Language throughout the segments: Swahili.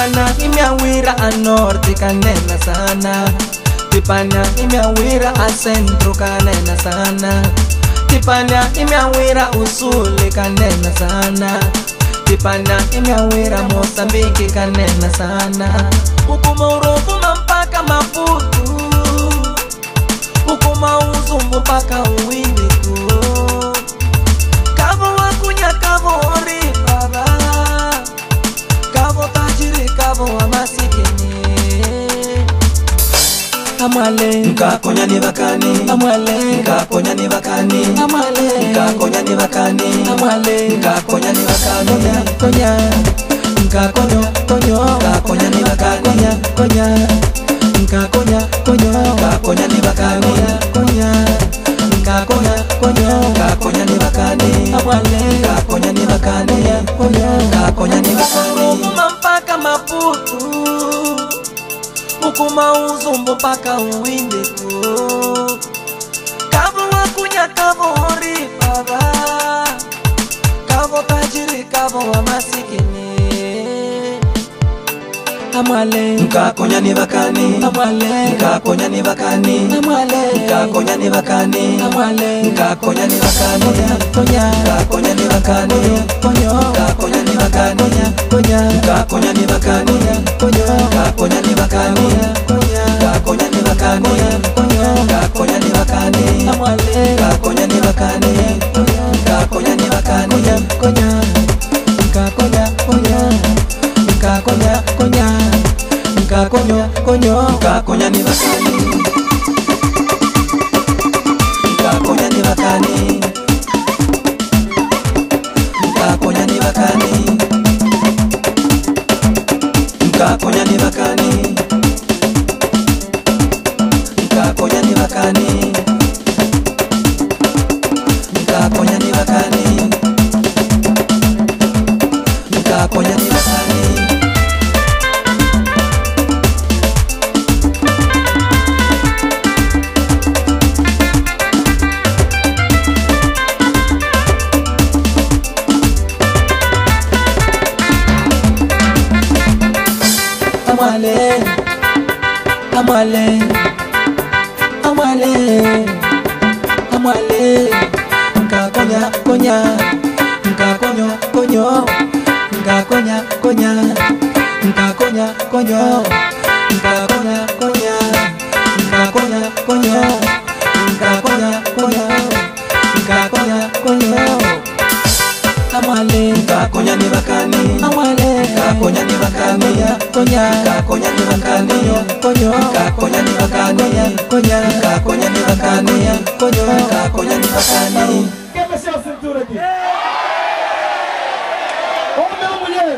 Tipana imiawira a norte kanena sana. Tipana imiawira a centro kanena sana. Tipana imiawira usule kanena sana. Tipana imiawira Mozambique kanena sana. Ukuma uruvuma mpaka Maputo, ukuma uzumbu mpaka Uwindiku. Kavo wakunya kavo oribaba, kavo tajiri kavo wa masikini. Amale nkakonya ni bakani, amale nkakonya ni bakani, amale nkakonya ni bakani, amale nkakonya ni bakani, konya nkakonyo konyo nkakonya ni bakani, konya nkakonya konyo nkakonya ni bakani, konya nkakonya konyo nkakonya ni bakani, amale nkakonya ni bakani, konya nkakonya ni bakani. Mpaka Maputo, ukuma uzumbu mpaka Uwindiku. Kavo wakunya kavo oribaba, kavo tajiri kavo wa masikini. Amale nkakonya ni bakani, amale nkakonya ni bakani, amale nkakonya ni bakani, amale nkakonya ni bakani, konya nkakonya ni bakani, konyo nkakonya ni bakani, konya nkakonya ni bakani, konyo nkakonya ni bakani, konya nkakonya ni bakani, konyo nkakonya ni bakani, amale nkakonya ni bakani, konya nkakonya ni bakani, konya nkakonya konya nkakonya konya nkakonyo konyo nkakonya ni bakani, nkakonya ni bakani, nkakonya ni bakani, nkakonya ni bakani, nkakonya ni bakani, nkakonya ni bakani, nkakonya ni bakani. Amale, amale, amale, amale, nkakonya konya, nkakonyo konyo, nkakonya konya, nkakonya konyo, nkakonya konya, nkakonya konyo, nkakonya konya, nkakonya konyo. Amale nkakonya ni bakani, amale nkakonya ni bakani, konya nkakonya ni bakani, konyo nkakonya ni bakani, konya nkakonya ni bakani, konyo nkakonya ni bakani. Quem vai ser a cintura aqui? Homem ou mulher?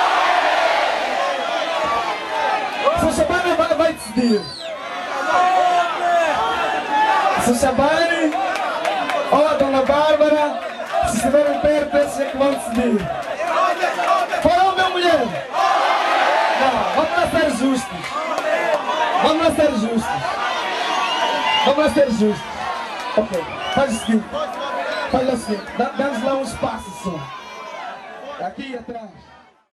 Seu Shabani vai decidir. Seu Shabani ou a Dona Bárbara, se estiverem perto, eles é que vão decidir. Foi homem ou mulher? Não, vamos lá ser justos. Vamos lá ser justos. Vamos lá ser justos. Ok, faz o seguinte. Faz o seguinte, dá-nos lá um espaço só. Aqui atrás.